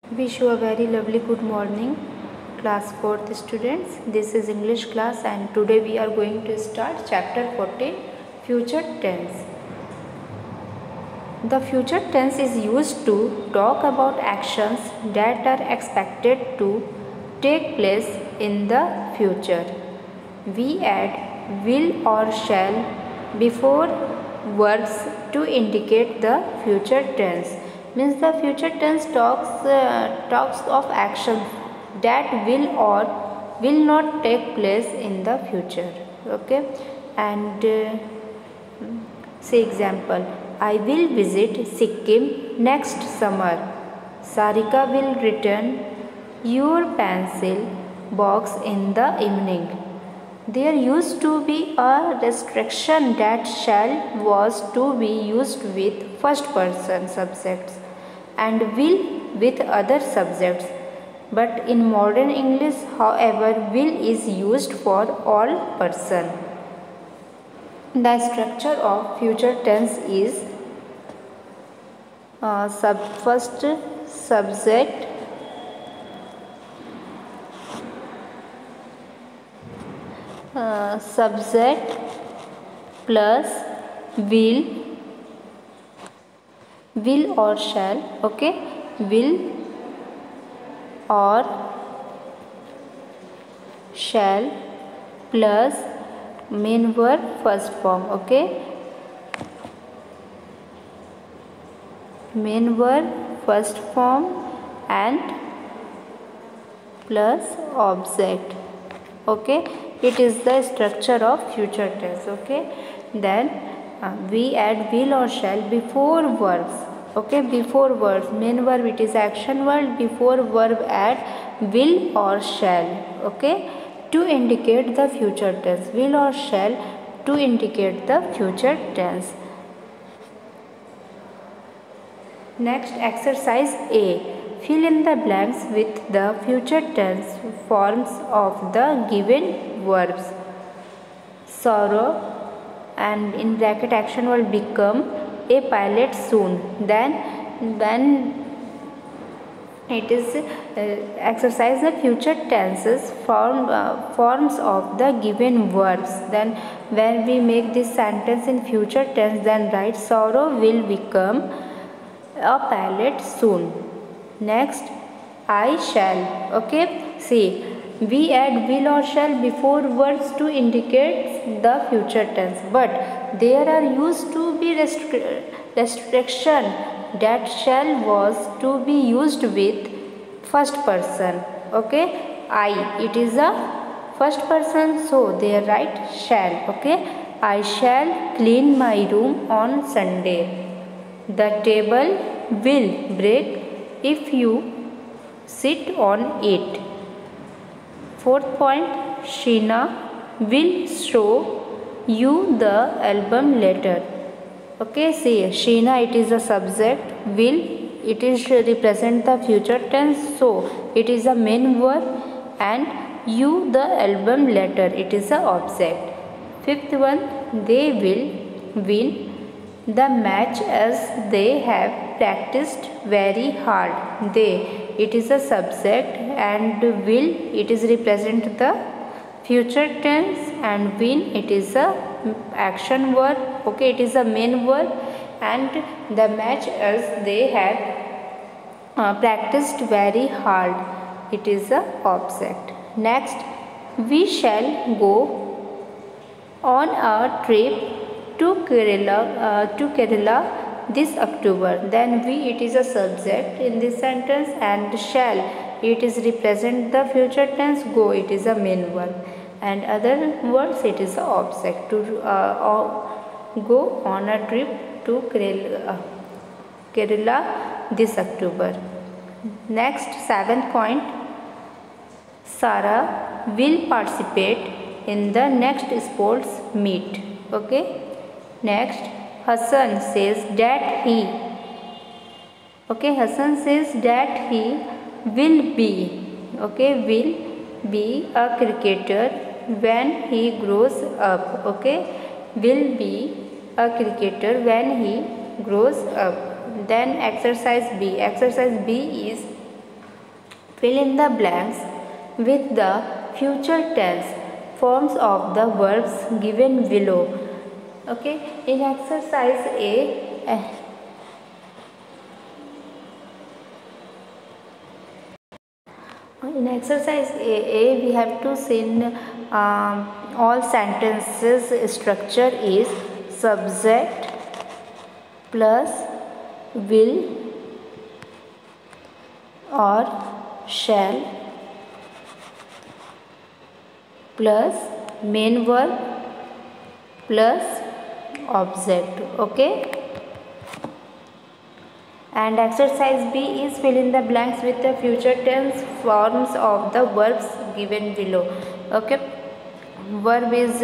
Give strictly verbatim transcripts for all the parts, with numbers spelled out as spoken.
Wish you a very lovely good morning, class fourth students. This is English class and today we are going to start chapter fourteen, future tense. The future tense is used to talk about actions that are expected to take place in the future. We add will or shall before verbs to indicate the future tense. Means the future tense talks uh, talks of actions that will or will not take place in the future. Okay, and uh, say example: I will visit Sikkim next summer. Sarika will return your pencil box in the evening. There used to be a restriction that shall was to be used with first person subjects and will with other subjects. But in modern English, however, will is used for all person. The structure of future tense is uh, sub first subject, uh, subject plus will, will or shall. Okay, will or shall plus main verb first form. Okay, main verb first form and plus object. Okay, it is the structure of future tense. Okay, then uh, we add will or shall before verbs. Okay, before verbs, main verb it is action word, before verb add will or shall. Okay, to indicate the future tense, will or shall to indicate the future tense. Next, exercise A. Fill in the blanks with the future tense forms of the given verbs. Sorrow, and in bracket action will become a pilot soon. Then when it is uh, exercise the future tenses form uh, forms of the given verbs. Then when we make this sentence in future tense, then write sorrow will become a pilot soon. Next, I shall. Okay, see, we add will or shall before words to indicate the future tense, but there are used to be restri restriction that shall was to be used with first person. Okay, I, it is a first person, so they write shall. Okay, I shall clean my room on Sunday. The table will break if you sit on it. Fourth point, Sheena will show you the album later. Okay, see, Sheena it is a subject, will it is represent the future tense, so it is a main verb, and you the album later it is a object. Fifth one, they will win the match as they have practiced very hard. They, it is a subject, and will it is represent the future tense, and win it is a action verb. Okay, it is a main verb, and the match as they have uh, practiced very hard, it is a object. Next, we shall go on a trip to Kerala, uh, to Kerala this October. Then we, it is a subject in this sentence, and shall it is represent the future tense, go it is a main verb, and other words it is a object. To uh, go on a trip to Kerala, uh, Kerala this October. Next, seventh point, Sarah will participate in the next sports meet. Okay. Next, Hassan says that he, okay, Hassan says that he will be, okay, will be a cricketer when he grows up. Okay, will be a cricketer when he grows up. Then exercise B. Exercise B is Fill in the blanks with the future tense forms of the verbs given below. Okay, in exercise A, uh, in exercise A, A we have to see um, all sentences structure is subject plus will or shall plus main verb plus object. Okay, and exercise B is fill in the blanks with the future tense forms of the verbs given below. Okay, verb is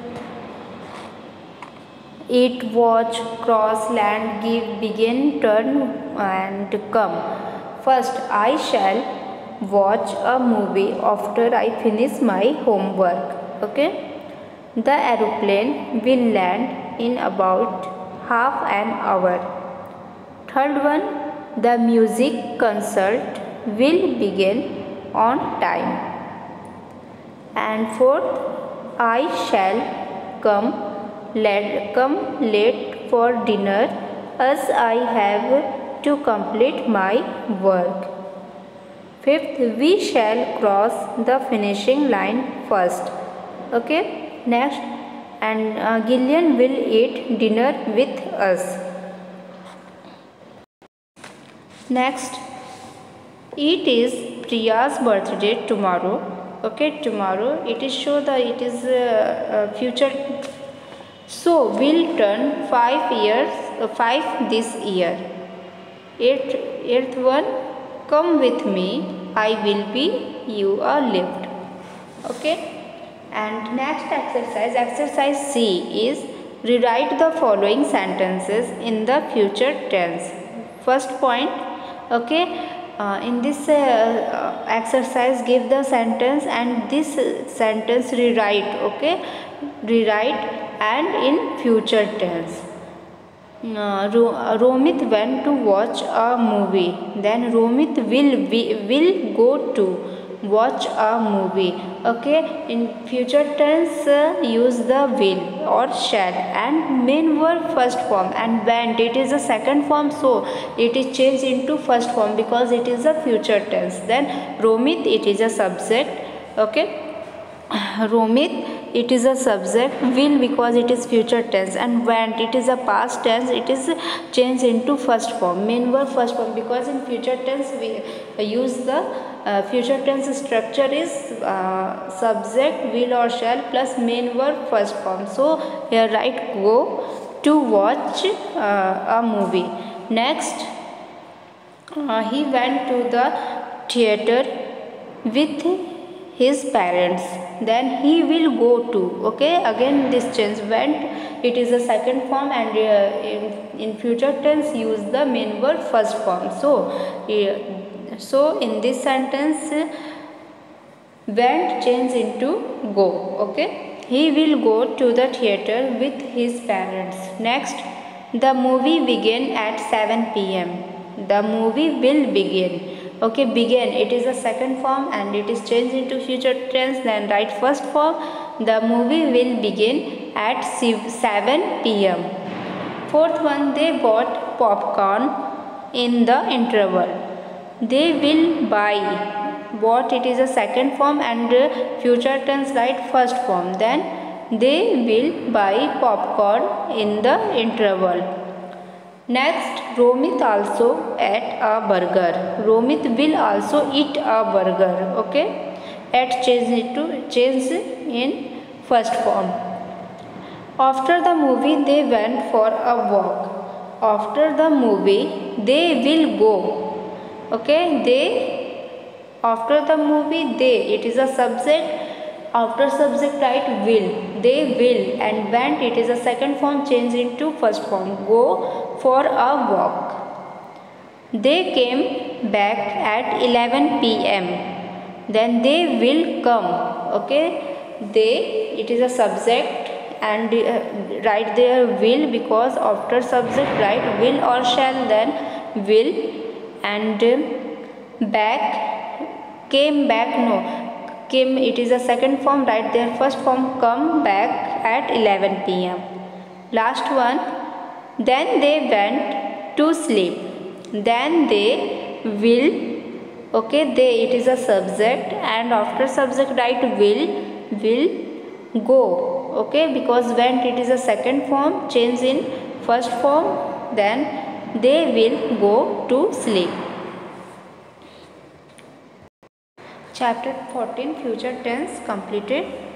eat, watch, cross, land, give, begin, turn and come. First, I shall watch a movie after I finish my homework. Okay, the aeroplane will land in about half an hour. Third one, the music concert will begin on time. And fourth, I shall come late, come late for dinner as I have to complete my work. Fifth, we shall cross the finishing line first. Okay, next, and uh, Gillian will eat dinner with us. Next, it is Priya's birthday tomorrow. Okay, tomorrow it is show that it is uh, uh, future. So we'll turn five years, uh, five this year. Eighth, eighth one, come with me. I will be you a lift. Okay, and next exercise, exercise C is rewrite the following sentences in the future tense. First point. Okay, uh, in this uh, uh, exercise give the sentence and this uh, sentence rewrite. Okay, rewrite and in future tense. uh, Romit went to watch a movie. Then Romit will be, will go to watch a movie. Okay, in future tense uh, use the will or shall and main verb first form, and went it is a second form, so it is changed into first form because it is a future tense. Then Romit it is a subject. Okay, Romit it is a subject, will because it is future tense, and went it is a past tense, it is changed into first form, main verb first form, because in future tense we use the uh, future tense structure is uh, subject, will or shall plus main verb first form. So here write go to watch uh, a movie. Next, uh, he went to the theater with his parents. Then he will go to. Okay, again this change, went it is a second form, and uh, in, in future tense use the main verb first form. So uh, so in this sentence uh, went change into go. Okay, he will go to the theater with his parents. Next, the movie began at seven p m The movie will begin. Okay, begin it is a second form and it is changed into future tense. Then write first form, the movie will begin at seven p m Fourth one, they bought popcorn in the interval. They will buy, bought it is a second form and future tense write first form. Then they will buy popcorn in the interval. Next, Romit also ate a burger. Romit will also eat a burger. Okay, at change it to change in first form. After the movie, they went for a walk. After the movie, they will go. Okay, they after the movie they it is a subject. After subject write will, they will, and went it is a second form change into first form, go for a walk. They came back at eleven p m Then they will come. Okay, they it is a subject and uh, write there will because after subject write will or shall, then will, and uh, back Came back, no. Came, it is a second form, write their first form, come back at eleven p m Last one, then they went to sleep. Then they will, okay, they, it is a subject, and after subject write will, will go, okay, because went it is a second form, change in first form, then they will go to sleep. Chapter fourteen, future tense completed.